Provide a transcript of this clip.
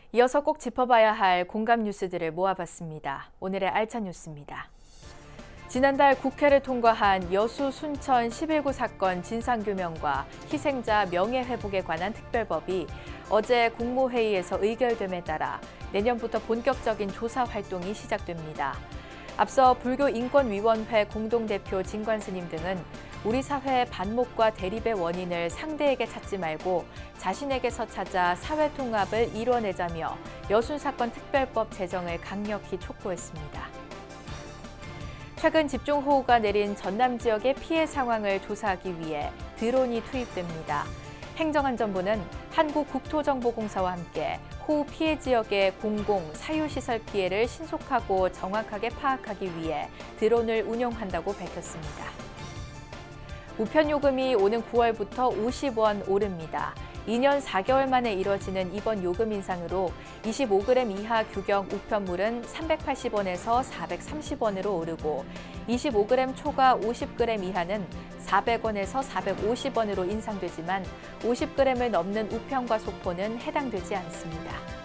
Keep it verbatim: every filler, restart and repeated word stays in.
이어서 꼭 짚어봐야 할 공감 뉴스들을 모아봤습니다. 오늘의 알찬 뉴스입니다. 지난달 국회를 통과한 여수 순천 십일 구 사건 진상규명과 희생자 명예회복에 관한 특별법이 어제 국무회의에서 의결됨에 따라 내년부터 본격적인 조사 활동이 시작됩니다. 앞서 불교인권위원회 공동대표 진관스님 등은 우리 사회의 반목과 대립의 원인을 상대에게 찾지 말고 자신에게서 찾아 사회 통합을 이뤄내자며 여순 사건 특별법 제정을 강력히 촉구했습니다. 최근 집중호우가 내린 전남 지역의 피해 상황을 조사하기 위해 드론이 투입됩니다. 행정안전부는 한국국토정보공사와 함께 호우 피해 지역의 공공, 사유시설 피해를 신속하고 정확하게 파악하기 위해 드론을 운용한다고 밝혔습니다. 우편요금이 오는 구월부터 오십 원 오릅니다. 이 년 사 개월 만에 이뤄지는 이번 요금 인상으로 이십오 그램 이하 규격 우편물은 삼백팔십 원에서 사백삼십 원으로 오르고 이십오 그램 초과 오십 그램 이하는 사백 원에서 사백오십 원으로 인상되지만 오십 그램을 넘는 우편과 속포는 해당되지 않습니다.